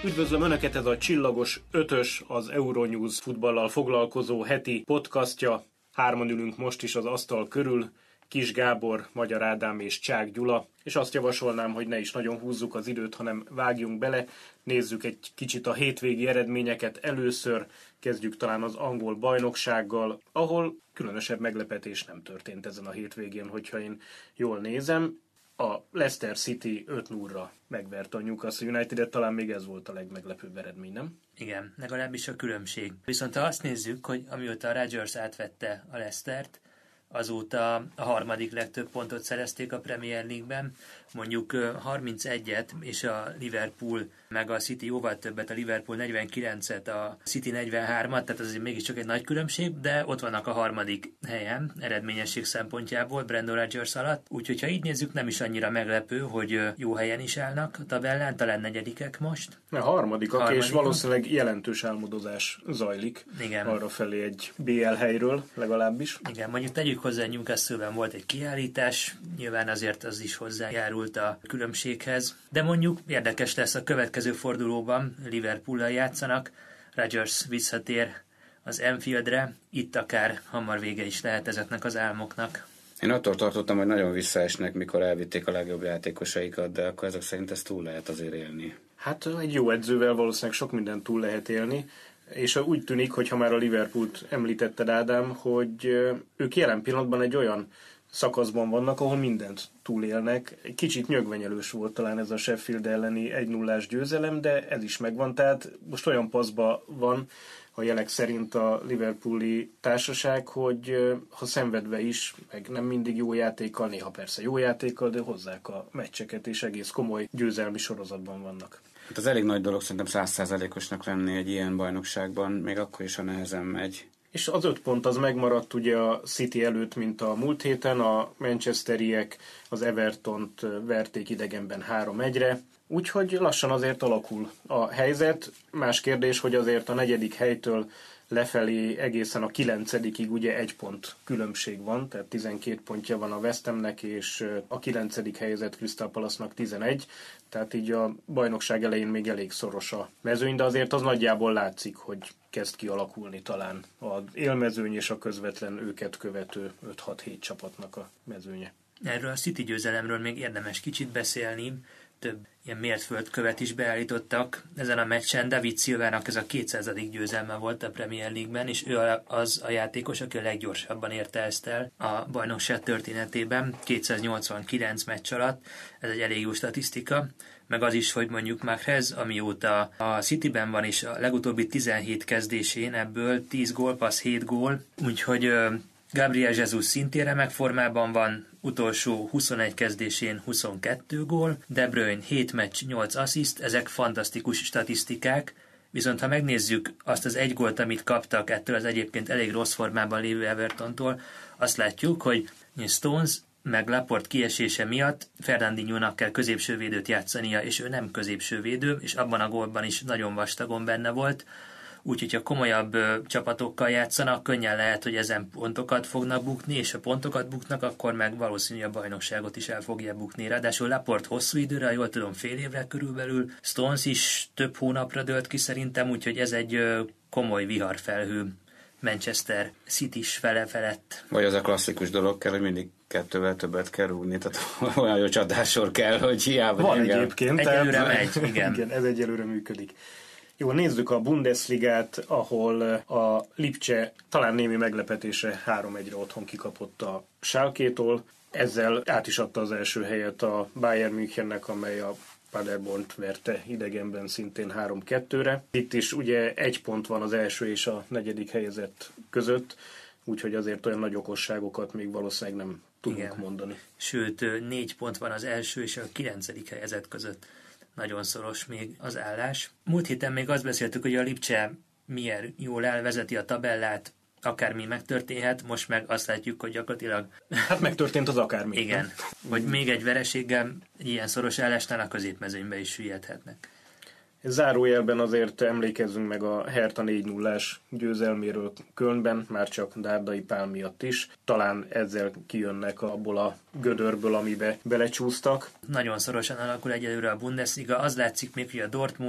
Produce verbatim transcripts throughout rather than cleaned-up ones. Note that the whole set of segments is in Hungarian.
Üdvözlöm Önöket, ez a Csillagos Ötös, az Euronews futballal foglalkozó heti podcastja. Hárman ülünk most is az asztal körül, Kis Gábor, Magyar Ádám és Csák Gyula, és azt javasolnám, hogy ne is nagyon húzzuk az időt, hanem vágjunk bele, nézzük egy kicsit a hétvégi eredményeket először, kezdjük talán az angol bajnoksággal, ahol különösebb meglepetés nem történt ezen a hétvégén, hogyha én jól nézem. A Leicester City öt nullra megverte a Newcastle United-et, talán még ez volt a legmeglepőbb eredmény, nem? Igen, legalábbis a különbség. Viszont ha azt nézzük, hogy amióta a Rodgers átvette a Leicestert, azóta a harmadik legtöbb pontot szerezték a Premier League-ben, mondjuk harmincegyet, és a Liverpool meg a City jóval többet, a Liverpool negyvenkilencet, a City negyvenhármat, tehát az azért mégiscsak egy nagy különbség, de ott vannak a harmadik helyen eredményesség szempontjából Brendan Rodgers alatt, úgyhogy ha így nézzük, nem is annyira meglepő, hogy jó helyen is állnak a tabellán, talán negyedikek most. A harmadikak, harmadikak. És valószínűleg jelentős álmodozás zajlik. Igen. Arra felé egy bé el helyről legalábbis. Igen, mondjuk tegyük hozzá, Newcastle-ben volt egy kiállítás, nyilván azért az is hozzájárult a különbséghez, de mondjuk érdekes lesz a következő fordulóban, Liverpool-lal játszanak, Rodgers visszatér az Anfieldre, itt akár hamar vége is lehet ezeknek az álmoknak. Én attól tartottam, hogy nagyon visszaesnek, mikor elvitték a legjobb játékosaikat, de akkor ezek szerint ezt túl lehet azért élni. Hát egy jó edzővel valószínűleg sok mindent túl lehet élni, és úgy tűnik, hogy ha már a Liverpoolt említetted, Ádám, hogy ők jelen pillanatban egy olyan szakaszban vannak, ahol mindent túlélnek. Egy kicsit nyögvenyelős volt talán ez a Sheffield elleni egy nullás győzelem, de ez is megvan, tehát most olyan paszba van a jelek szerint a liverpooli társaság, hogy ha szenvedve is, meg nem mindig jó játékkal, néha persze jó játékkal, de hozzák a meccseket, és egész komoly győzelmi sorozatban vannak. Hát az elég nagy dolog szerintem száz százalékosnak lenni egy ilyen bajnokságban, még akkor is, ha nehezen megy. És az öt pont az megmaradt ugye a City előtt, mint a múlt héten, a manchesteriek az Evertont verték idegenben három egyre, úgyhogy lassan azért alakul a helyzet. Más kérdés, hogy azért a negyedik helytől lefelé egészen a kilencedikig ugye egy pont különbség van, tehát tizenkét pontja van a West Hamnek, és a kilencedik helyezett Crystal Palace-nak tizenegy, tehát így a bajnokság elején még elég szoros a mezőny, de azért az nagyjából látszik, hogy kezd kialakulni talán az élmezőny és a közvetlen őket követő öt hat hét csapatnak a mezőnye. Erről a City győzelemről még érdemes kicsit beszélni, több ilyen mértföldkövet is beállítottak ezen a meccsen. David Silvának ez a kétszázadik győzelme volt a Premier League-ben, és ő az a játékos, aki a leggyorsabban érte ezt el a bajnokság történetében, kétszáznyolcvankilenc meccs alatt. Ez egy elég jó statisztika, meg az is, hogy mondjuk Mahrez, amióta a Cityben van, és a legutóbbi tizenhét kezdésén ebből tíz gól, passz hét gól, úgyhogy Gabriel Jesus szintén remek formában van, utolsó huszonegy kezdésén huszonkettő gól, De Bruyne hét meccs, nyolc assziszt, ezek fantasztikus statisztikák, viszont ha megnézzük azt az egy gólt, amit kaptak ettől az egyébként elég rossz formában lévő Evertontól, azt látjuk, hogy Stones meg Laporte kiesése miatt Fernandinho-nak kell középsővédőt játszania, és ő nem középsővédő, és abban a gólban is nagyon vastagon benne volt. Úgyhogy ha komolyabb ö, csapatokkal játszanak, könnyen lehet, hogy ezen pontokat fognak bukni, és ha pontokat buknak, akkor meg valószínű a bajnokságot is el fogja bukni. Ráadásul Laporte hosszú időre, jól tudom, fél évre körülbelül, Stones is több hónapra dőlt ki szerintem, úgyhogy ez egy ö, komoly viharfelhő Manchester City-s fele felett. Vagy az a klasszikus dolog kell, hogy mindig kettővel többet kell rúgni, tehát olyan jó csatásor kell, hogy hiába. Van engem. Egyébként. Egyelőre megy, igen. igen. Ez egyelőre működik. Jó, nézzük a Bundesligát, ahol a Lipcse talán némi meglepetésre három egyre otthon kikapott a Schalkétól. Ezzel át is adta az első helyet a Bayern Münchennek, amely a Paderbornt verte idegenben szintén három kettőre. Itt is ugye egy pont van az első és a negyedik helyezett között, úgyhogy azért olyan nagy okosságokat még valószínűleg nem tudunk Igen. mondani. Sőt, négy pont van az első és a kilencedik helyezett között. Nagyon szoros még az állás. Múlt héten még azt beszéltük, hogy a Lipcse milyen jól elvezeti a tabellát, akármi megtörténhet, most meg azt látjuk, hogy gyakorlatilag... Hát megtörtént az akármi. Igen, hogy még egy vereséggel egy ilyen szoros állásnál a középmezőnybe is süllyedhetnek. Zárójelben azért emlékezzünk meg a Hertha négy nullás győzelméről Kölnben, már csak Dárdai Pál miatt is. Talán ezzel kijönnek abból a gödörből, amibe belecsúsztak. Nagyon szorosan alakul egyelőre a Bundesliga. Az látszik még, hogy a Dortmund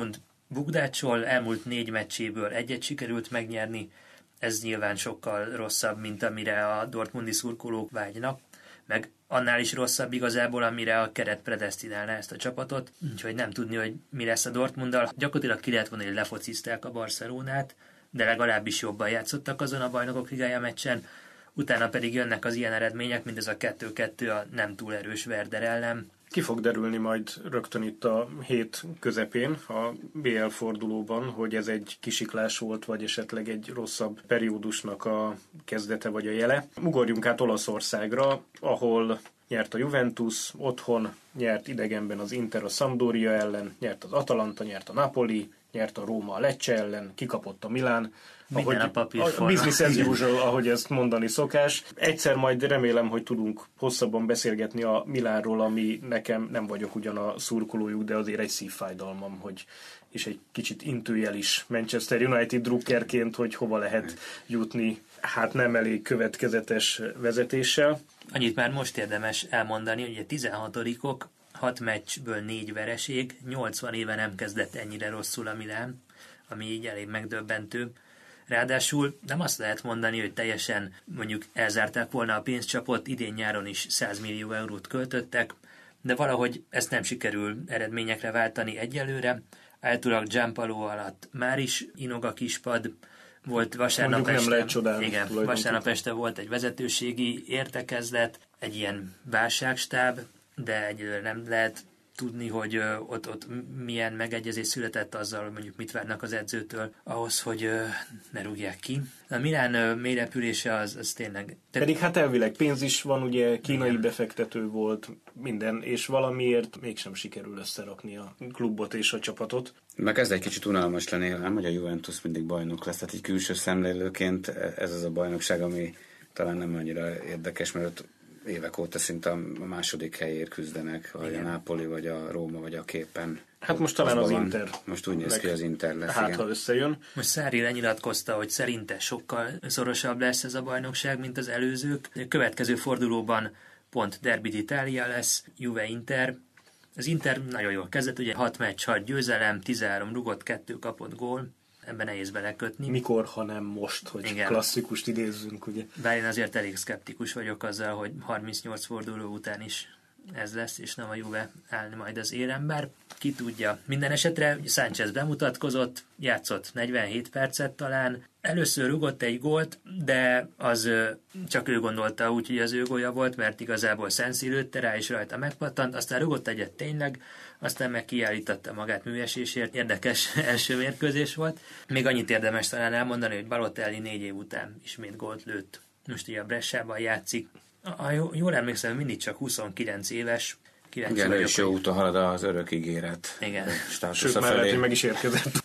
Bugdácsol elmúlt négy meccséből egyet sikerült megnyerni, ez nyilván sokkal rosszabb, mint amire a dortmundi szurkolók vágynak, meg annál is rosszabb igazából, amire a keret predesztinálná ezt a csapatot, úgyhogy nem tudni, hogy mi lesz a Dortmunddal. Gyakorlatilag ki lehet mondani, hogy lefocizták a Barcelonát, de legalábbis jobban játszottak azon a Bajnokok Ligája meccsen, utána pedig jönnek az ilyen eredmények, mint ez a kettő kettő a nem túl erős Werder ellen. Ki fog derülni majd rögtön itt a hét közepén, a bé el fordulóban, hogy ez egy kisiklás volt, vagy esetleg egy rosszabb periódusnak a kezdete vagy a jele. Ugorjunk át Olaszországra, ahol nyert a Juventus, otthon nyert idegenben az Inter a Sampdoria ellen, nyert az Atalanta, nyert a Napoli, nyert a Róma a Lecce ellen, kikapott a Milán. Minden ahogy, a papírforma. A business as usual, ahogy ezt mondani szokás. Egyszer majd remélem, hogy tudunk hosszabban beszélgetni a Milánról, ami nekem nem vagyok ugyan a szurkolójuk, de azért egy szívfájdalmam, hogy és egy kicsit intőjel is Manchester United drukkerként, hogy hova lehet jutni, hát nem elég következetes vezetéssel. Annyit már most érdemes elmondani, hogy a tizenhatodikok, hat meccsből négy vereség, nyolcvan éve nem kezdett ennyire rosszul a Milán, ami így elég megdöbbentő. Ráadásul nem azt lehet mondani, hogy teljesen mondjuk elzárták volna a pénzcsapot, idén nyáron is száz millió eurót költöttek, de valahogy ezt nem sikerül eredményekre váltani egyelőre. Általában Giampaolo alatt már is inog a kispad, volt vasárnap este, csodálni, igen, vasárnap este volt egy vezetőségi értekezlet, egy ilyen válságstáb, de egyelőre nem lehet tudni, hogy ö, ott, ott milyen megegyezés született azzal, hogy mondjuk mit várnak az edzőtől ahhoz, hogy ö, ne rúgják ki. A Milán ö, mélyrepülése az, az tényleg... Te... Pedig hát elvileg pénz is van, ugye kínai igen. befektető volt minden, és valamiért mégsem sikerül összerakni a klubot és a csapatot. Meg ez egy kicsit unalmas lenni, nem, hogy a Juventus mindig bajnok lesz, tehát egy külső szemlélőként ez az a bajnokság, ami talán nem annyira érdekes, mert évek óta szinte a második helyért küzdenek, vagy igen. a Napoli, vagy a Róma, vagy a Képen. Hát most talán az van. Inter. Most úgy néz ki, az Inter lesz. Hát, igen. ha összejön. Most Sarri lenyilatkozta, hogy szerinte sokkal szorosabb lesz ez a bajnokság, mint az előzők. A következő fordulóban pont Derby d'Italia lesz, Juve-Inter. Az Inter nagyon jól kezdett, ugye hat meccs, hat győzelem, tizenhárom rugott, kettő kapott gól. Ebben nehéz belekötni. Mikor, ha nem most, hogy igen. klasszikust idézzünk, ugye. Bár én azért elég szkeptikus vagyok azzal, hogy harmincnyolc forduló után is ez lesz, és nem a Juve állni majd az élen, bár ki tudja. Minden esetre Sánchez bemutatkozott, játszott negyvenhét percet talán, először rugott egy gólt, de az csak ő gondolta úgy, hogy az ő gólja volt, mert igazából Sensi lőtte rá, és rajta megpattant, aztán rugott egyet tényleg, aztán meg kiállította magát műesésért. Érdekes első mérkőzés volt. Még annyit érdemes talán elmondani, hogy Balotelli négy év után ismét gólt lőtt. Most ugye a Bressában játszik. A, a, jól emlékszem, mindig csak huszonkilenc éves. Igen, ő is jó úton halad az örök ígéret. Igen. Sőt, már lehet, hogy meg is érkezett.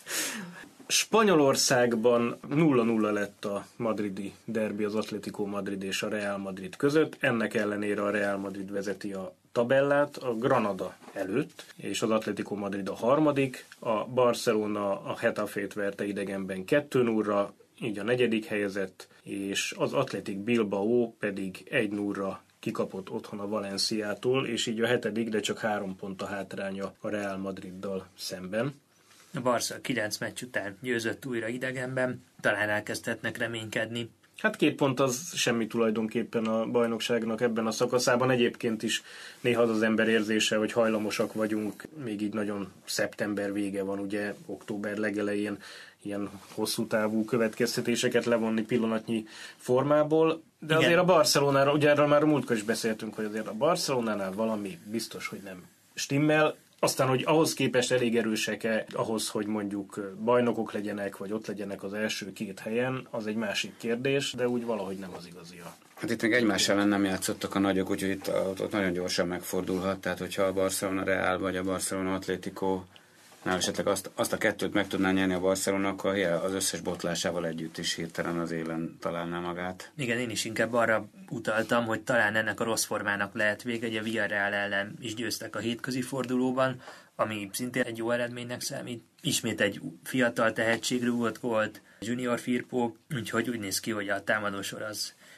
Spanyolországban nulla nulla lett a madridi derbi, az Atlético Madrid és a Real Madrid között. Ennek ellenére a Real Madrid vezeti a tabellát a Granada előtt, és az Atlético Madrid a harmadik. A Barcelona a Getafét verte idegenben kettő nullra, így a negyedik helyezett, és az Athletic Bilbao pedig egy nullra kikapott otthon a Valenciától, és így a hetedik, de csak három pont a hátránya a Real Madriddal szemben. A Barca kilenc meccs után győzött újra idegenben, talán elkezdhetnek reménykedni. Hát két pont az semmi tulajdonképpen a bajnokságnak ebben a szakaszában. Egyébként is néha az az ember érzése, hogy hajlamosak vagyunk, még így nagyon szeptember vége van, ugye október legelején ilyen hosszú távú következtetéseket levonni pillanatnyi formából. De igen. Azért a Barcelonára, ugye erről már a múltkor is beszéltünk, hogy azért a Barcelonánál valami biztos, hogy nem stimmel. Aztán, hogy ahhoz képest elég erősek-e, ahhoz, hogy mondjuk bajnokok legyenek, vagy ott legyenek az első két helyen, az egy másik kérdés, de úgy valahogy nem az igazia. Hát itt még egymás ellen nem játszottak a nagyok, úgyhogy itt ott nagyon gyorsan megfordulhat. Tehát, hogyha a Barcelona Real vagy a Barcelona Atlético nál esetleg azt, azt a kettőt meg tudná nyerni a Barcelona, akkor az összes botlásával együtt is hirtelen az élen találná magát. Igen, én is inkább arra utaltam, hogy talán ennek a rossz formának lehet vége, hogy a Villarreal ellen is győztek a hétközi fordulóban, ami szintén egy jó eredménynek számít. Ismét egy fiatal tehetségrúgott volt, Junior Firpo, úgyhogy úgy néz ki, hogy a támadósor az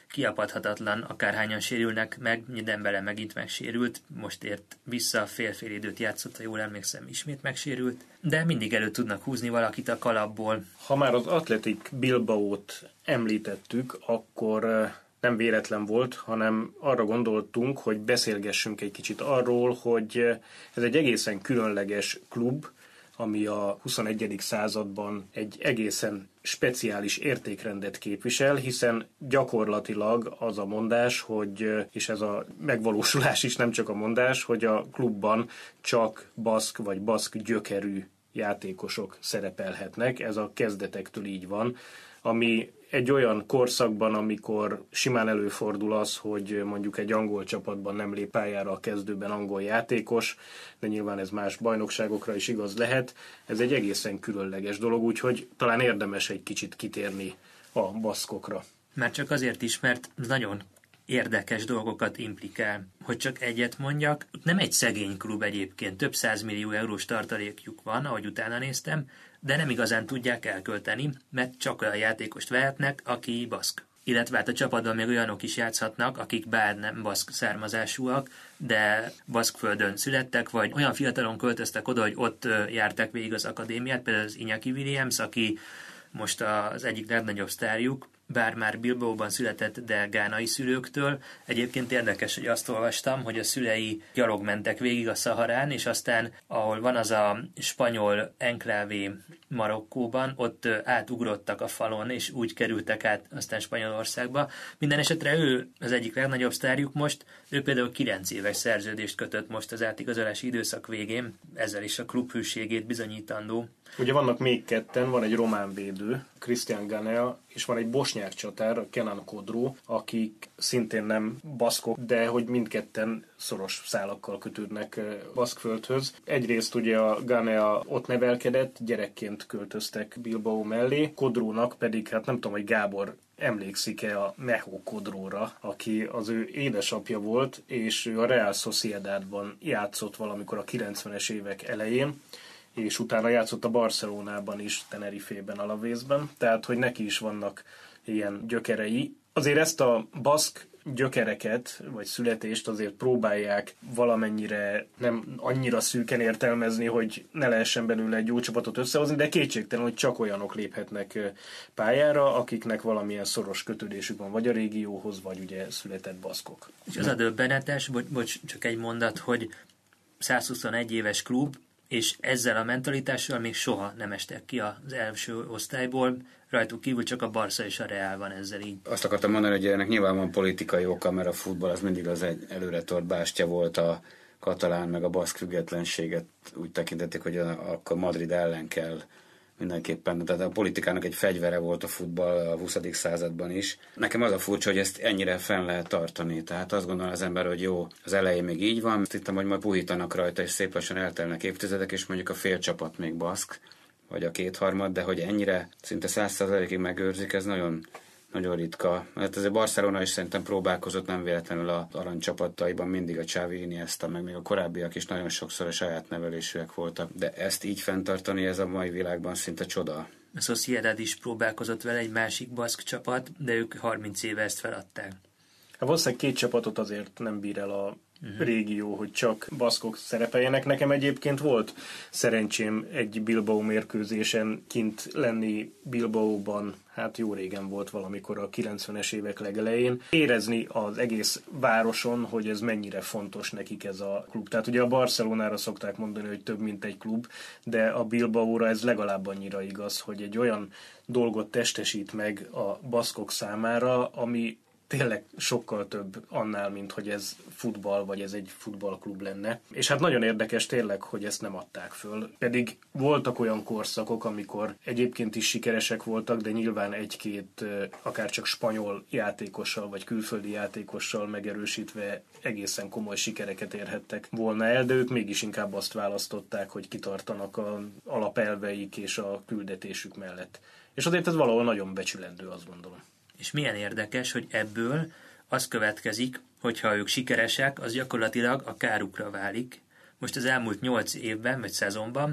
kiapadhatatlan, akárhányan sérülnek meg, Dembele megint megsérült, most ért vissza, fél-fél időt játszott, ha jól emlékszem, ismét megsérült, de mindig elő tudnak húzni valakit a kalapból. Ha már az Athletic Bilbaót említettük, akkor nem véletlen volt, hanem arra gondoltunk, hogy beszélgessünk egy kicsit arról, hogy ez egy egészen különleges klub, ami a huszonegyedik században egy egészen speciális értékrendet képvisel, hiszen gyakorlatilag az a mondás, hogy, és ez a megvalósulás is nem csak a mondás, hogy a klubban csak baszk vagy baszk gyökerű játékosok szerepelhetnek, ez a kezdetektől így van, ami egy olyan korszakban, amikor simán előfordul az, hogy mondjuk egy angol csapatban nem lép pályára a kezdőben angol játékos, de nyilván ez más bajnokságokra is igaz lehet, ez egy egészen különleges dolog, úgyhogy talán érdemes egy kicsit kitérni a baszkokra. Már csak azért is, mert nagyon érdekes dolgokat implikál. Hogy csak egyet mondjak, nem egy szegény klub egyébként, több százmillió eurós tartalékjuk van, ahogy utána néztem, de nem igazán tudják elkölteni, mert csak olyan játékost vehetnek, aki baszk. Illetve hát a csapatban még olyanok is játszhatnak, akik bár nem baszk származásúak, de baszkföldön születtek, vagy olyan fiatalon költöztek oda, hogy ott járták végig az akadémiát, például az Iñaki Williams, aki most az egyik legnagyobb sztárjuk, bár már Bilbaóban született, de gánai szülőktől. Egyébként érdekes, hogy azt olvastam, hogy a szülei gyalog mentek végig a Szaharán, és aztán, ahol van az a spanyol enklávé Marokkóban, ott átugrottak a falon, és úgy kerültek át aztán Spanyolországba. Minden esetre ő az egyik legnagyobb sztárjuk most, ő például kilenc éves szerződést kötött most az átigazolási időszak végén, ezzel is a klub hűségét bizonyítandó. Ugye vannak még ketten, van egy román védő, Cristian Ganea, és van egy bosnyák csatár, Kenan Kodró, akik szintén nem baszkok, de hogy mindketten szoros szálakkal kötődnek Baszkföldhöz. Egyrészt ugye a Ganea ott nevelkedett, gyerekként költöztek Bilbao mellé, Kodrónak pedig, hát nem tudom, hogy Gábor emlékszik-e a Mejo Kodróra, aki az ő édesapja volt, és ő a Real Sociedadban játszott valamikor a kilencvenes évek elején, és utána játszott a Barcelonában is, Tenerifében, Alavésben, tehát hogy neki is vannak ilyen gyökerei. Azért ezt a baszk gyökereket, vagy születést azért próbálják valamennyire nem annyira szűken értelmezni, hogy ne lehessen belőle egy jó csapatot összehozni, de kétségtelen, hogy csak olyanok léphetnek pályára, akiknek valamilyen szoros kötődésük van, vagy a régióhoz, vagy ugye született baszkok. És az a döbbenetes, bocs, bocs, csak egy mondat, hogy százhuszonegy éves klub, és ezzel a mentalitással még soha nem estek ki az első osztályból, rajtuk kívül csak a Barca és a Real van ezzel így. Azt akartam mondani, hogy ennek nyilván van politikai oka, mert a futball az mindig az egy előretort bástya volt, a katalán meg a baszk függetlenséget úgy tekintették, hogy a, akkor Madrid ellen kell mindenképpen. Tehát a politikának egy fegyvere volt a futball a huszadik században is. Nekem az a furcsa, hogy ezt ennyire fenn lehet tartani. Tehát azt gondolom az ember, hogy jó, az elején még így van, azt hittem, hogy majd puhítanak rajta, és szép lassan eltelnek évtizedek, és mondjuk a fél csapat még baszk, vagy a kétharmad, de hogy ennyire szinte száz százalékig megőrzik, ez nagyon, nagyon ritka. Hát azért Barcelona is szerintem próbálkozott, nem véletlenül az aranycsapataiban mindig a Xavi, Iniesta, meg még a korábbiak is nagyon sokszor a saját nevelésűek voltak. De ezt így fenntartani, ez a mai világban szinte csoda. A Sociedad is próbálkozott vele, egy másik baszk csapat, de ők harminc éve ezt feladták. Hát valószínűleg két csapatot azért nem bír el a uh-huh. régió, hogy csak baszkok szerepeljenek. Nekem egyébként volt szerencsém egy Bilbao mérkőzésen kint lenni Bilbaóban, hát jó régen volt valamikor a kilencvenes évek legelején. Érezni az egész városon, hogy ez mennyire fontos nekik ez a klub. Tehát ugye a Barcelonára szokták mondani, hogy több mint egy klub, de a Bilbaóra ez legalább annyira igaz, hogy egy olyan dolgot testesít meg a baszkok számára, ami tényleg sokkal több annál, mint hogy ez futball, vagy ez egy futballklub lenne. És hát nagyon érdekes tényleg, hogy ezt nem adták föl. Pedig voltak olyan korszakok, amikor egyébként is sikeresek voltak, de nyilván egy-két akár csak spanyol játékossal, vagy külföldi játékossal megerősítve egészen komoly sikereket érhettek volna el, de ők mégis inkább azt választották, hogy kitartanak az alapelveik és a küldetésük mellett. És azért ez valahol nagyon becsülendő, azt gondolom. És milyen érdekes, hogy ebből az következik, hogyha ők sikeresek, az gyakorlatilag a kárukra válik. Most az elmúlt nyolc évben, vagy szezonban,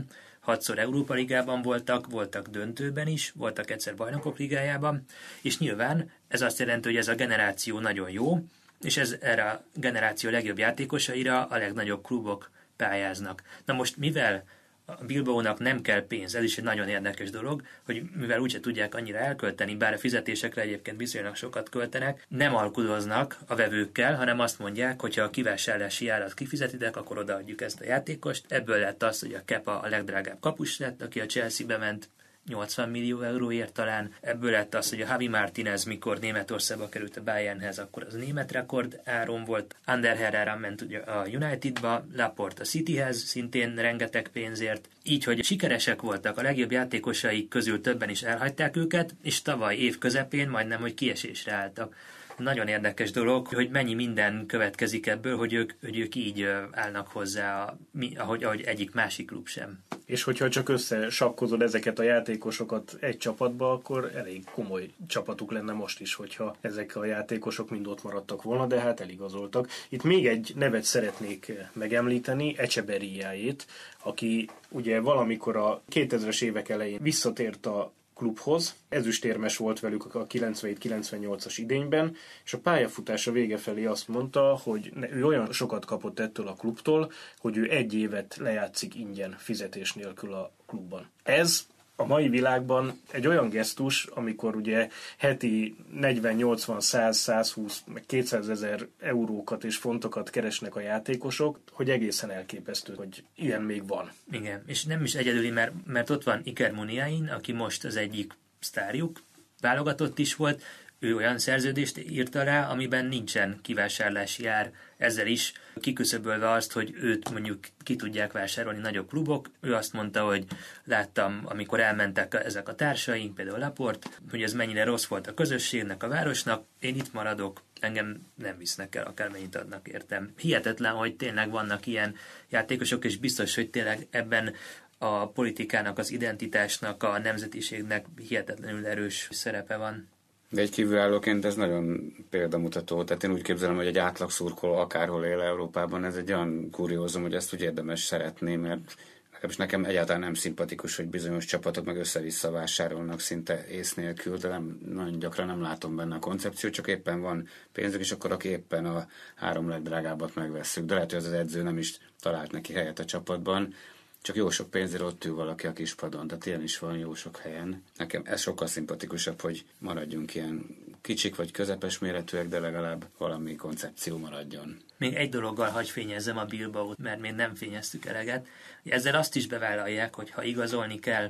hatszor Európa Ligában voltak, voltak döntőben is, voltak egyszer Bajnokok Ligájában, és nyilván ez azt jelenti, hogy ez a generáció nagyon jó, és ez erre a generáció legjobb játékosaira a legnagyobb klubok pályáznak. Na most mivel a Bilbaónak nem kell pénz, ez is egy nagyon érdekes dolog, hogy mivel úgyse tudják annyira elkölteni, bár a fizetésekre egyébként viszonylag sokat költenek, nem alkudoznak a vevőkkel, hanem azt mondják, hogy ha a kivásárlási árat kifizetitek, akkor odaadjuk ezt a játékost. Ebből lett az, hogy a Kepa a legdrágább kapus lett, aki a Chelsea-be ment, nyolcvan millió euróért talán. Ebből lett az, hogy a Javi Martinez, mikor Németországba került a Bayernhez, akkor az német rekord áron volt. Ander Herrera ment ugye a Unitedba, Laporte a Cityhez, szintén rengeteg pénzért. Így, hogy sikeresek voltak, a legjobb játékosaik közül többen is elhagyták őket, és tavaly év közepén majdnem, hogy kiesésre álltak. Nagyon érdekes dolog, hogy mennyi minden következik ebből, hogy ők, hogy ők így állnak hozzá, ahogy, ahogy egyik másik klub sem. És hogyha csak összesakkozod ezeket a játékosokat egy csapatba, akkor elég komoly csapatuk lenne most is, hogyha ezek a játékosok mind ott maradtak volna, de hát eligazoltak. Itt még egy nevet szeretnék megemlíteni, Echeberriájét, aki ugye valamikor a kétezres évek elején visszatért a klubhoz. Ezüstérmes volt velük a kilencvenhét kilencvennyolcas idényben, és a pályafutása vége felé azt mondta, hogy ő olyan sokat kapott ettől a klubtól, hogy ő egy évet lejátszik ingyen fizetés nélkül a klubban. Ez a mai világban egy olyan gesztus, amikor ugye heti negyven nyolcvan száz százhúsz meg kétszázezer eurókat és fontokat keresnek a játékosok, hogy egészen elképesztő, hogy ilyen még van. Igen, és nem is egyedüli, mert, mert ott van Iker Muniain, aki most az egyik sztárjuk, válogatott is volt, ő olyan szerződést írta rá, amiben nincsen kivásárlási ár, ezzel is kiküszöbölve azt, hogy őt mondjuk ki tudják vásárolni nagyobb klubok. Ő azt mondta, hogy láttam, amikor elmentek ezek a társaink, például Laporte, hogy ez mennyire rossz volt a közösségnek, a városnak, én itt maradok, engem nem visznek el, akármennyit adnak értem. Hihetetlen, hogy tényleg vannak ilyen játékosok, és biztos, hogy tényleg ebben a politikának, az identitásnak, a nemzetiségnek hihetetlenül erős szerepe van. De egy kívülállóként ez nagyon példamutató. Tehát én úgy képzelem, hogy egy átlag szurkoló akárhol él Európában, ez egy olyan kuriózum, hogy ezt úgy érdemes szeretni, mert legalábbis nekem egyáltalán nem szimpatikus, hogy bizonyos csapatok meg össze-vissza vásárolnak szinte ész nélkül, de nem, nagyon gyakran nem látom benne a koncepciót, csak éppen van pénzük, és akkor aki éppen a három legdrágábbat megvesszük. De lehet, hogy az az edző nem is talált neki helyet a csapatban, csak jó sok pénzért ott ül valaki a kispadon, tehát ilyen is van jó sok helyen. Nekem ez sokkal szimpatikusabb, hogy maradjunk ilyen kicsik vagy közepes méretűek, de legalább valami koncepció maradjon. Még egy dologgal hagy fényezzem a Bilbaót, mert még nem fényeztük eleget. Ezzel azt is bevállalják, hogy ha igazolni kell,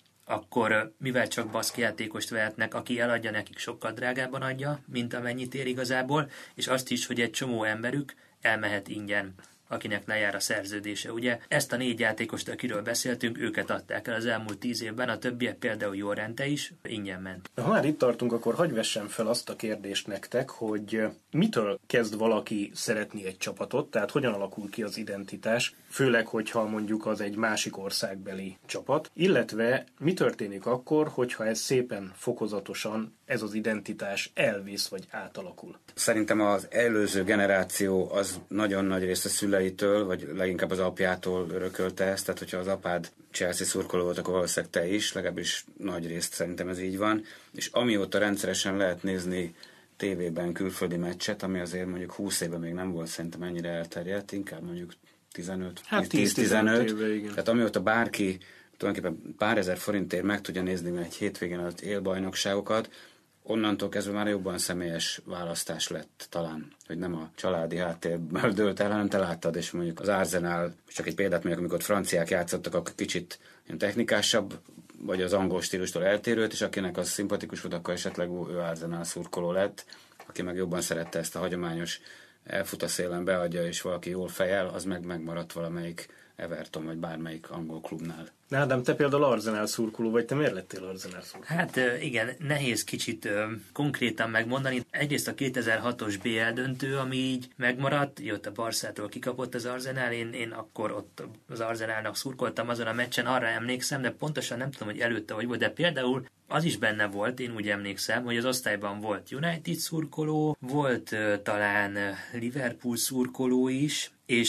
akkor mivel csak baszki játékost vehetnek, aki eladja, nekik sokkal drágában adja, mint amennyit ér igazából, és azt is, hogy egy csomó emberük elmehet ingyen, akinek lejár a szerződése. Ugye ezt a négy játékost, akiről beszéltünk, őket adták el az elmúlt tíz évben, a többiek például Llorente is ingyen ment. Ha már itt tartunk, akkor hagyj vessem fel azt a kérdést nektek, hogy mitől kezd valaki szeretni egy csapatot, tehát hogyan alakul ki az identitás, főleg, hogyha mondjuk az egy másik országbeli csapat, illetve mi történik akkor, hogyha ez szépen fokozatosan, ez az identitás elvész vagy átalakul. Szerintem az előző generáció az nagyon nagy részt a szüleitől, vagy leginkább az apjától örökölte ezt, tehát hogyha az apád Chelsea szurkoló volt, akkor valószínűleg te is, legalábbis nagy részt szerintem ez így van, és amióta rendszeresen lehet nézni tévében külföldi meccset, ami azért mondjuk húsz éve még nem volt szerintem ennyire elterjedt, inkább mondjuk tizenöt, hát tíz-tizenöt éve, igen. Tehát amióta bárki tulajdonképpen pár ezer forintért meg tudja nézni egy hétvégén az élbajnokságokat, onnantól kezdve már jobban személyes választás lett talán, hogy nem a családi háttérből dőlt el, hanem te láttad, és mondjuk az Arsenal, csak egy példát mondjuk, amikor franciák játszottak, akkor kicsit ilyen technikásabb, vagy az angol stílustól eltérőt, és akinek az szimpatikus volt, akkor esetleg ő Arsenal szurkoló lett, aki meg jobban szerette ezt a hagyományos elfut a szélen, beadja, és valaki jól fejel, az meg megmaradt valamelyik Everton, vagy bármelyik angol klubnál. Na, Ádám, te például Arsenal szurkoló vagy, te miért lettél Arsenal szurkoló? Hát igen, nehéz kicsit ö, konkrétan megmondani. Egyrészt a kétezer-hatos bé el döntő, ami így megmaradt, jött a Barszától, kikapott az Arsenal, én, én akkor ott az Arsenalnak szurkoltam azon a meccsen, arra emlékszem, de pontosan nem tudom, hogy előtte hogy volt, de például az is benne volt, én úgy emlékszem, hogy az osztályban volt United szurkoló, volt ö, talán Liverpool szurkoló is, és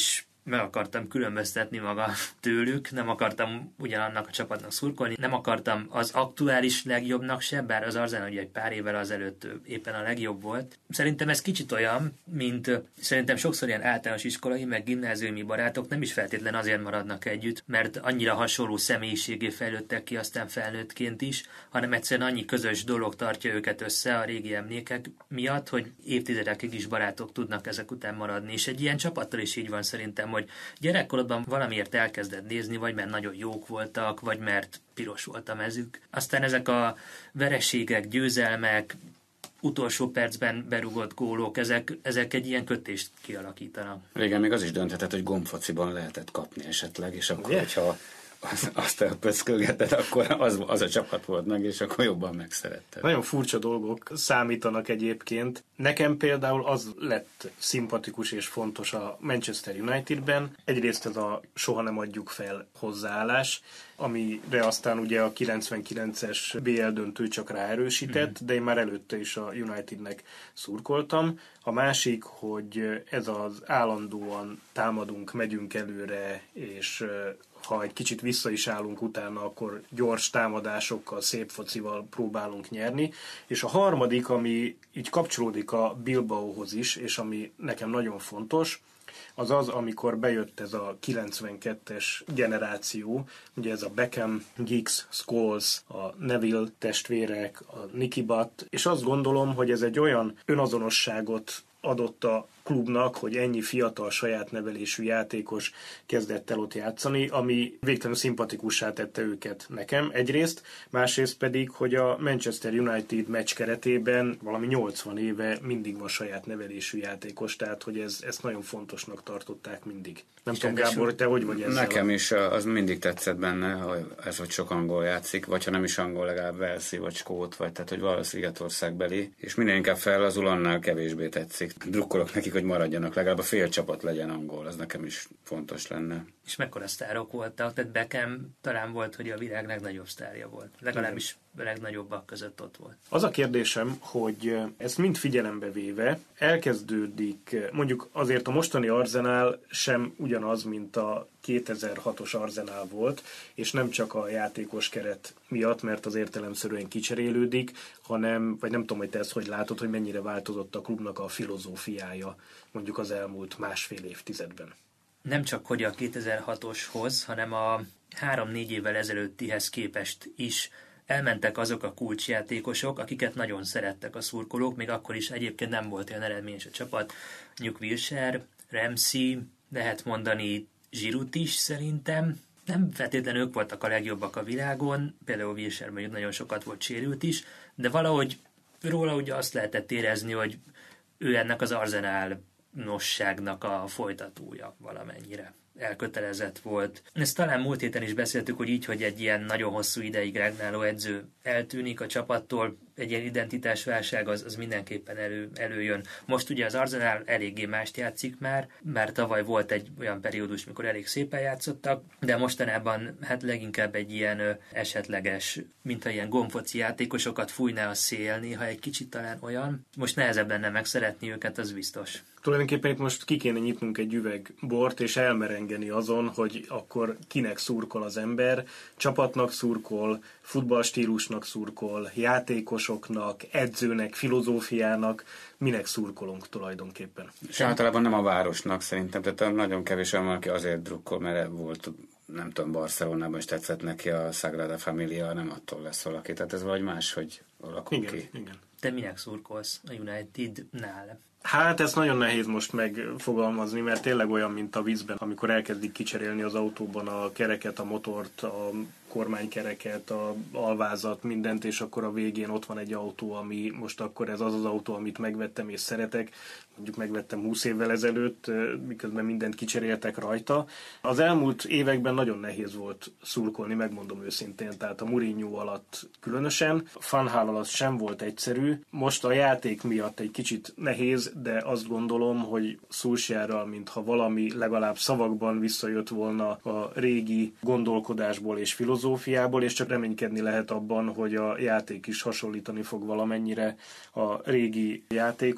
meg akartam különböztetni magam tőlük, nem akartam ugyanannak a csapatnak szurkolni, nem akartam az aktuális legjobbnak se, bár az Arsenal ugye egy pár évvel azelőtt éppen a legjobb volt. Szerintem ez kicsit olyan, mint szerintem sokszor ilyen általános iskolai, meg gimnáziumi barátok nem is feltétlen azért maradnak együtt, mert annyira hasonló személyiségé fejlődtek ki aztán felnőttként is, hanem egyszerűen annyi közös dolog tartja őket össze a régi emlékek miatt, hogy évtizedekig is barátok tudnak ezek után maradni. És egy ilyen csapattal is így van szerintem, hogy gyerekkorodban valamiért elkezded nézni, vagy mert nagyon jók voltak, vagy mert piros volt a mezük. Aztán ezek a vereségek, győzelmek, utolsó percben berugott gólok, ezek, ezek egy ilyen kötést kialakítanak. Régen még az is dönthetett, hogy gombfociban lehetett kapni esetleg, és akkor, Ugye? hogyha az, azt elpöckölgeted, akkor az, az a csapat volt meg, és akkor jobban megszeretted. Nagyon furcsa dolgok számítanak egyébként. Nekem például az lett szimpatikus és fontos a Manchester Unitedben. Egyrészt ez a soha nem adjuk fel hozzáállás, amire aztán ugye a kilencvenkilences bé el döntő csak ráerősített, mm. de én már előtte is a Unitednek szurkoltam. A másik, hogy ez az állandóan támadunk, megyünk előre, és ha egy kicsit vissza is állunk utána, akkor gyors támadásokkal, szép focival próbálunk nyerni. És a harmadik, ami így kapcsolódik a Bilbaóhoz is, és ami nekem nagyon fontos, az az, amikor bejött ez a kilencvenkettes generáció, ugye ez a Beckham, Giggs, Scholes, a Neville testvérek, a Nicky Butt, és azt gondolom, hogy ez egy olyan önazonosságot adott a klubnak, hogy ennyi fiatal saját nevelésű játékos kezdett el ott játszani, ami végtelenül szimpatikussá tette őket nekem egyrészt, másrészt pedig, hogy a Manchester United meccs keretében valami nyolcvan éve mindig van saját nevelésű játékos, tehát hogy ez, ezt nagyon fontosnak tartották mindig. Nem És tudom, Gábor, te hogy vagy ezzel? Nekem is az mindig tetszett benne, hogy ez, hogy sok angol játszik, vagy ha nem is angol, legalább Velszi, vagy skót, vagy tehát, hogy valami Szigetországbeli, és minél inkább felazul, annál kevésbé tetszik. Drukkolok nekik, hogy maradjanak, legalább a fél csapat legyen angol, az nekem is fontos lenne. És mekkora sztárok voltak, tehát Beckham talán volt, hogy a világ legnagyobb sztárja volt. Legalábbis a legnagyobbak között ott volt. Az a kérdésem, hogy ezt mind figyelembe véve elkezdődik, mondjuk azért a mostani Arsenal sem ugyanaz, mint a kétezer-hatos Arsenal volt, és nem csak a játékos keret miatt, mert az értelemszerűen kicserélődik, hanem, vagy nem tudom, hogy te ezt hogy látod, hogy mennyire változott a klubnak a filozófiája mondjuk az elmúlt másfél évtizedben. Nem csak hogy a kétezer-hatoshoz, hanem a három-négy évvel ezelőttihez képest is elmentek azok a kulcsjátékosok, akiket nagyon szerettek a szurkolók, még akkor is egyébként nem volt olyan eredményes a csapat. Mondjuk Wilshere, Ramsey, lehet mondani Giroud is szerintem. Nem feltétlenül ők voltak a legjobbak a világon, például Wilshere mondjuk nagyon sokat volt sérült is, de valahogy róla ugye azt lehetett érezni, hogy ő ennek az Arsenal-nosságnak a folytatója valamennyire. Elkötelezett volt. Ezt talán múlt héten is beszéltük, hogy így, hogy egy ilyen nagyon hosszú ideig regnáló edző eltűnik a csapattól, egy ilyen identitásválság az, az mindenképpen elő, előjön. Most ugye az Arsenal eléggé mást játszik már, bár tavaly volt egy olyan periódus, mikor elég szépen játszottak, de mostanában hát leginkább egy ilyen ö, esetleges, mint a ilyen gombfoci játékosokat fújná a szél, néha egy kicsit talán olyan. Most nehezebb lenne megszeretni őket, az biztos. Tulajdonképpen itt most ki kéne nyitnunk egy üveg bort, és elmerengeni azon, hogy akkor kinek szurkol az ember, csapatnak szurkol, futballstílusnak szurkol, játékosoknak, edzőnek, filozófiának, minek szurkolunk tulajdonképpen. És általában nem a városnak szerintem, tehát nagyon kevés olyan, aki azért drukkol, mert volt, nem tudom, Barcelonában is tetszett neki a Sagrada Familia, nem attól lesz valaki, tehát ez valahogy más, hogy alakul igen, ki. Igen. Te minek szurkolsz a Unitednál? Hát ez nagyon nehéz most megfogalmazni, mert tényleg olyan, mint a vízben, amikor elkezdik kicserélni az autóban a kereket, a motort, a kormánykereket, a alvázat, mindent, és akkor a végén ott van egy autó, ami most akkor ez az az autó, amit megvettem és szeretek, mondjuk megvettem húsz évvel ezelőtt, miközben mindent kicseréltek rajta. Az elmúlt években nagyon nehéz volt szurkolni, megmondom őszintén, tehát a Mourinho alatt különösen, Van Gaal alatt sem volt egyszerű. Most a játék miatt egy kicsit nehéz, de azt gondolom, hogy Solskjaerrel, mintha valami legalább szavakban visszajött volna a régi gondolkodásból és filozófiából, és csak reménykedni lehet abban, hogy a játék is hasonlítani fog valamennyire a régi játékhoz.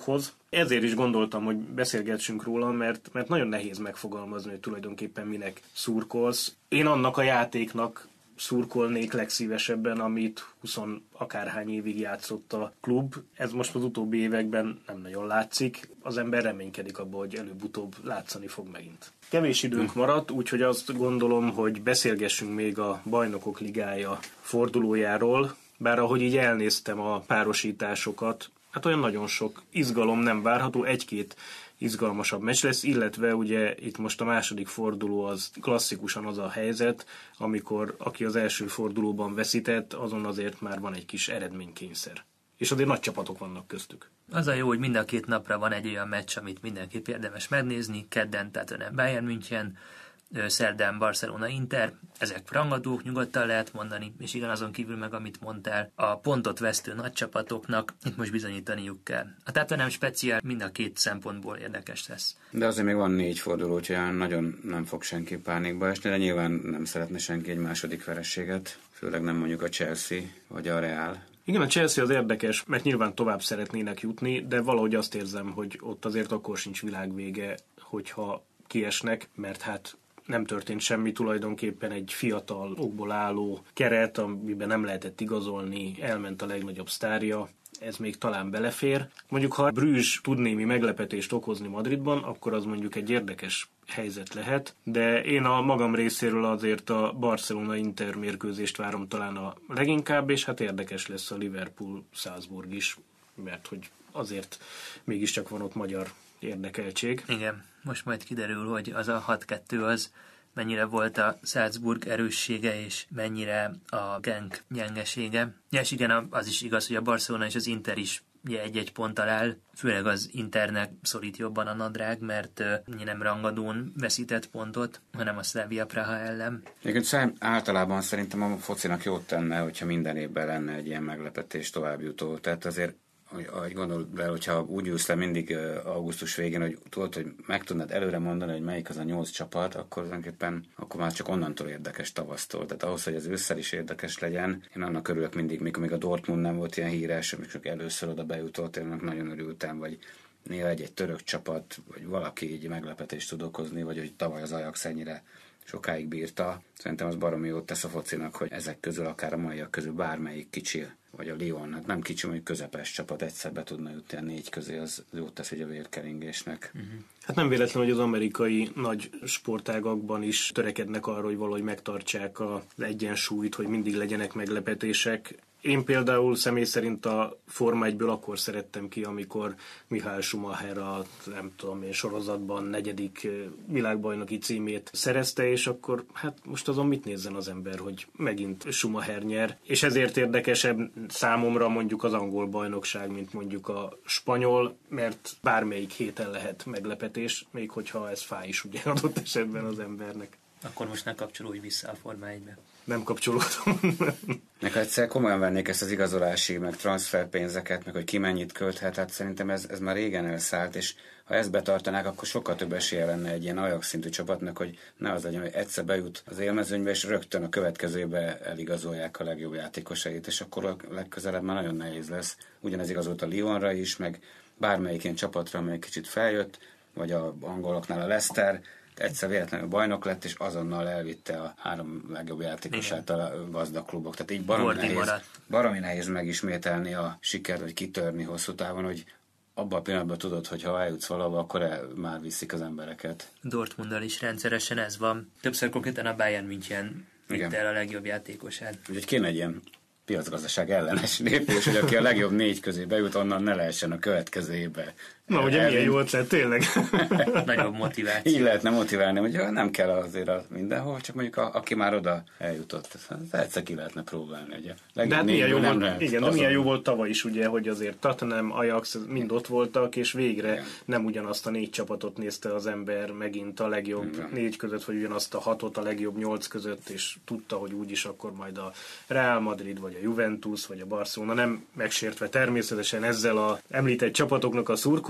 Ezért is gondoltam, hogy beszélgessünk róla, mert, mert nagyon nehéz megfogalmazni, hogy tulajdonképpen minek szurkolsz. Én annak a játéknak szurkolnék legszívesebben, amit húsz akárhány évig játszott a klub. Ez most az utóbbi években nem nagyon látszik. Az ember reménykedik abba, hogy előbb-utóbb látszani fog megint. Kevés időnk maradt, úgyhogy azt gondolom, hogy beszélgessünk még a Bajnokok Ligája fordulójáról, bár ahogy így elnéztem a párosításokat, hát olyan nagyon sok izgalom nem várható, egy-két izgalmasabb meccs lesz, illetve ugye itt most a második forduló az klasszikusan az a helyzet, amikor aki az első fordulóban veszített, azon azért már van egy kis eredménykényszer. És azért nagy csapatok vannak köztük. Az a jó, hogy mind a két napra van egy olyan meccs, amit mindenképp érdemes megnézni, kedden tehát Bayern München, szerdán Barcelona Inter, ezek rangadók, nyugodtan lehet mondani, és igen, azon kívül meg, amit mondtál, a pontot vesztő nagy csapatoknak itt most bizonyítaniuk kell. A Tottenham speciál mind a két szempontból érdekes lesz. De azért még van négy forduló, úgyhogy nagyon nem fog senki pánikba esni, de nyilván nem szeretne senki egy második vereséget, főleg nem mondjuk a Chelsea vagy a Real. Igen, a Chelsea az érdekes, mert nyilván tovább szeretnének jutni, de valahogy azt érzem, hogy ott azért akkor sincs világvége, hogyha kiesnek, mert hát nem történt semmi, tulajdonképpen egy fiatal okból álló keret, amiben nem lehetett igazolni, elment a legnagyobb sztárja, ez még talán belefér. Mondjuk, ha Bruges tud némi meglepetést okozni Madridban, akkor az mondjuk egy érdekes helyzet lehet, de én a magam részéről azért a Barcelona-Inter mérkőzést várom talán a leginkább, és hát érdekes lesz a Liverpool-Salzburg is, mert hogy azért mégiscsak van ott magyar érdekeltség. Igen, most majd kiderül, hogy az a hat kettő az mennyire volt a Salzburg erőssége, és mennyire a Genk gyengesége. Ja, és igen, az is igaz, hogy a Barcelona és az Inter is egy-egy ponttal áll, főleg az Internek szorít jobban a nadrág, mert uh, nem rangadón veszített pontot, hanem a Slavia Praha ellen. Egyébként általában szerintem a focinak jót tenne, hogyha minden évben lenne egy ilyen meglepetés továbbjutó. Tehát azért ahogy gondolod be, hogyha úgy ülsz le mindig augusztus végén, hogy tudod, hogy meg tudnád előre mondani, hogy melyik az a nyolc csapat, akkor tulajdonképpen akkor már csak onnantól érdekes tavasztól. Tehát ahhoz, hogy az ősszel is érdekes legyen, én annak örülök mindig, mikor még a Dortmund nem volt ilyen híres, amikor csak először oda bejutott, én annak nagyon örültem, vagy néha egy, egy török csapat, vagy valaki így meglepetést tud okozni, vagy hogy tavaly az Ajax ennyire sokáig bírta. Szerintem az baromi jót tesz a focinak, hogy ezek közül, akár a maiak közül bármelyik kicsi, vagy a Lyon, hát nem kicsi, mondjuk közepes csapat egyszer be tudna jutni a négy közé, az jót tesz egy a vérkeringésnek. Uh-huh. Hát nem véletlen, hogy az amerikai nagy sportágakban is törekednek arra, hogy valahogy megtartsák az egyensúlyt, hogy mindig legyenek meglepetések. Én például személy szerint a Forma egyből akkor szerettem ki, amikor Michael Schumacher a nem tudom én sorozatban negyedik világbajnoki címét szerezte, és akkor hát most azon mit nézzen az ember, hogy megint Schumacher nyer. És ezért érdekesebb számomra mondjuk az angol bajnokság, mint mondjuk a spanyol, mert bármelyik héten lehet meglepetés, még hogyha ez fáj is ugye adott esetben az embernek. Akkor most ne kapcsolódj vissza a Forma egybe. Nem kapcsolódom. Meg ha egyszer komolyan vennék ezt az igazolási, meg transferpénzeket, meg hogy ki mennyit költhet, hát szerintem ez, ez már régen elszállt, és ha ezt betartanák, akkor sokkal több esélye lenne egy ilyen Ajax szintű csapatnak, hogy ne az legyen, hogy egyszer bejut az élmezőnybe, és rögtön a következőbe eligazolják a legjobb játékosait, és akkor a legközelebb már nagyon nehéz lesz. Ugyanez igazolt a Lyonra is, meg bármelyik ilyen csapatra, amely kicsit feljött, vagy a angoloknál a Leicester, egyszer véletlenül bajnok lett, és azonnal elvitte a három legjobb játékosát a gazdag klubok. Tehát így baromi nehéz, baromi nehéz megismételni a sikert, vagy kitörni hosszú távon, hogy abban a pillanatban tudod, hogy ha eljutsz valahol, akkor el, már viszik az embereket. Dortmunddal is rendszeresen ez van. Többször konkrétan a Bayern München vitte el a legjobb játékosát. Úgyhogy kéne egy ilyen piacgazdaság ellenes lépés, hogy aki a legjobb négy közé bejut, onnan ne lehessen a következő évbe. Na, ugye milyen jó ötlet, tényleg. Nagyobb motiváció. Így lehetne motiválni, hogy nem kell azért az mindenhol, csak mondjuk a, aki már oda eljutott, egyszer ki lehetne próbálni. Ugye. De hát milyen jó, volt, igen, de milyen jó volt tavaly is, ugye, hogy azért Tottenham, Ajax mind ott voltak, és végre igen. Nem ugyanazt a négy csapatot nézte az ember megint a legjobb igen. négy között, vagy ugyanazt a hatot a legjobb nyolc között, és tudta, hogy úgyis akkor majd a Real Madrid, vagy a Juventus, vagy a Barcelona, nem megsértve természetesen ezzel a említett csapatoknak a szurkoló,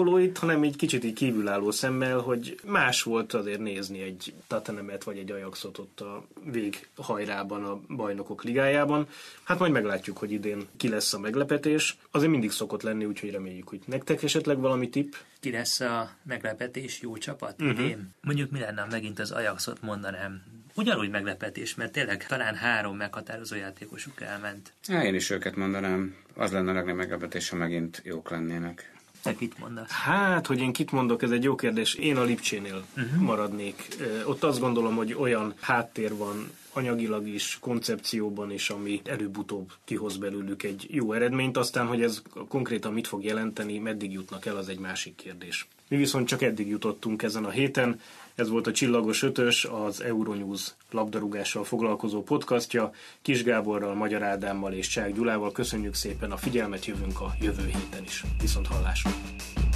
hasonló itt, hanem egy kicsit így kívülálló szemmel, hogy más volt azért nézni egy Tottenhamet vagy egy Ajaxot ott a véghajrában a Bajnokok Ligájában. Hát majd meglátjuk, hogy idén ki lesz a meglepetés. Azért mindig szokott lenni, úgyhogy reméljük, hogy nektek esetleg valami tipp? Ki lesz a meglepetés jó csapat Uh-huh. idén? Mondjuk mi lenne, megint az Ajaxot mondanám. Ugyanúgy meglepetés, mert tényleg talán három meghatározó játékosuk elment. Ja, én is őket mondanám. Az lenne a legnagyobb meglepetés, ha megint jók lennének. Te kit mondasz? Hát, hogy én kit mondok, ez egy jó kérdés. Én a Lipcsénél uh-huh. maradnék. Ott azt gondolom, hogy olyan háttér van anyagilag is, koncepcióban is, ami előbb-utóbb kihoz belőlük egy jó eredményt. Aztán, hogy ez konkrétan mit fog jelenteni, meddig jutnak el, az egy másik kérdés. Mi viszont csak eddig jutottunk ezen a héten. Ez volt a Csillagos Ötös, az Euronews labdarúgással foglalkozó podcastja. Kis Gáborral, Magyar Ádámmal és Csák Gyulával köszönjük szépen a figyelmet, jövünk a jövő héten is. Viszont hallásra!